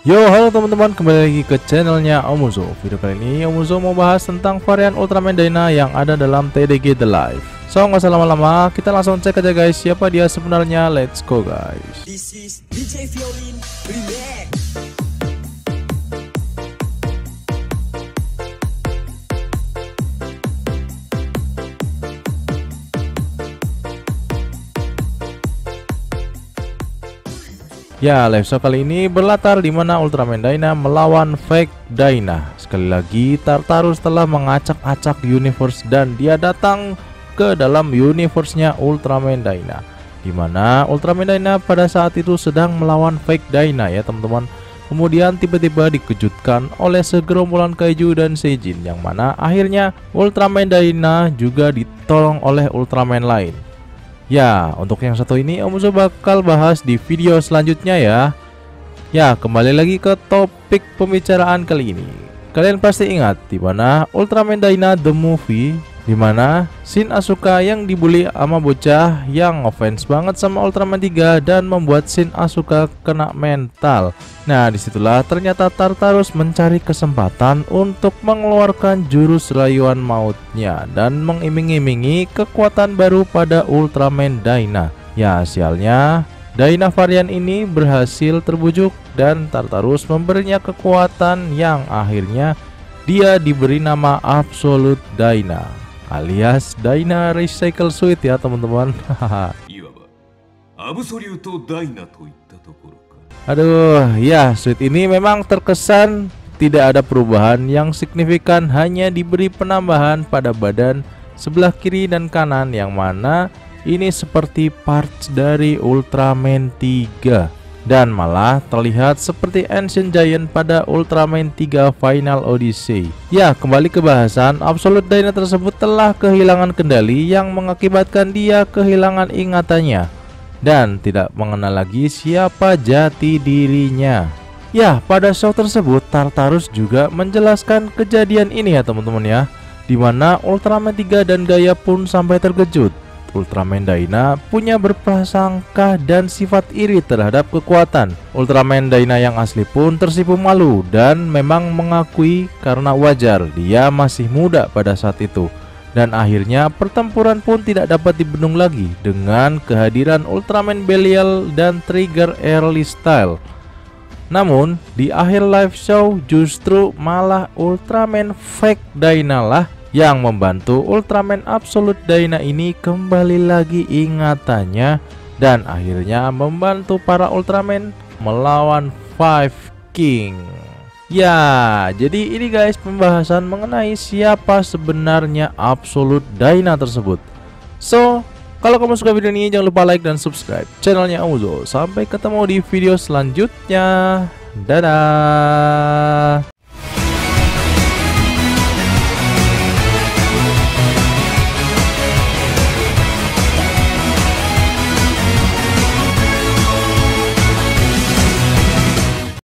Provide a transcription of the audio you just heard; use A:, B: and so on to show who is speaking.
A: Yo, halo teman-teman, kembali lagi ke channelnya Omuzo. Video kali ini Omuzo mau bahas tentang varian Ultraman Dyna yang ada dalam TDG The Life. So, nggak usah lama-lama, kita langsung cek aja guys siapa dia sebenarnya. Let's go guys.
B: This is DJ Violin Remix.
A: Ya, live show kali ini berlatar di mana Ultraman Dyna melawan Fake Dyna. Sekali lagi, Tartarus telah mengacak-acak universe dan dia datang ke dalam universe-nya Ultraman Dyna, di mana Ultraman Dyna pada saat itu sedang melawan Fake Dyna ya teman-teman. Kemudian tiba-tiba dikejutkan oleh segerombolan kaiju dan seijin, yang mana akhirnya Ultraman Dyna juga ditolong oleh Ultraman lain. Ya, untuk yang satu ini Omuzo bakal bahas di video selanjutnya ya. Ya, kembali lagi ke topik pembicaraan kali ini. Kalian pasti ingat di mana Ultraman Dyna The Movie, di mana Shin Asuka yang dibully sama bocah yang offense banget sama Ultraman 3 dan membuat Shin Asuka kena mental. Nah, disitulah ternyata Tartarus mencari kesempatan untuk mengeluarkan jurus rayuan mautnya dan mengiming-imingi kekuatan baru pada Ultraman Dyna. Ya, sialnya Dyna varian ini berhasil terbujuk dan Tartarus memberinya kekuatan yang akhirnya dia diberi nama Absolute Dyna, alias Dyna Recycle Suit ya teman-teman. Aduh, ya suit ini memang terkesan tidak ada perubahan yang signifikan, hanya diberi penambahan pada badan sebelah kiri dan kanan, yang mana ini seperti parts dari Ultraman 3 dan malah terlihat seperti Ancient Giant pada Ultraman 3 Final Odyssey. Ya, kembali ke bahasan, Absolute Dyna tersebut telah kehilangan kendali yang mengakibatkan dia kehilangan ingatannya dan tidak mengenal lagi siapa jati dirinya. Ya, pada show tersebut Tartarus juga menjelaskan kejadian ini ya teman-teman ya, dimana Ultraman 3 dan Gaia pun sampai terkejut. Ultraman Dyna punya berprasangka dan sifat iri terhadap kekuatan. Ultraman Dyna yang asli pun tersipu malu dan memang mengakui karena wajar dia masih muda pada saat itu. Dan akhirnya pertempuran pun tidak dapat dibendung lagi dengan kehadiran Ultraman Belial dan Trigger Early Style. Namun di akhir live show justru malah Ultraman Fake Dyna lah yang membantu Ultraman Absolute Dyna ini kembali lagi ingatannya dan akhirnya membantu para Ultraman melawan Five King. Ya, jadi ini guys pembahasan mengenai siapa sebenarnya Absolute Dyna tersebut. So, kalau kamu suka video ini jangan lupa like dan subscribe channelnya Omuzo. Sampai ketemu di video selanjutnya. Dadah.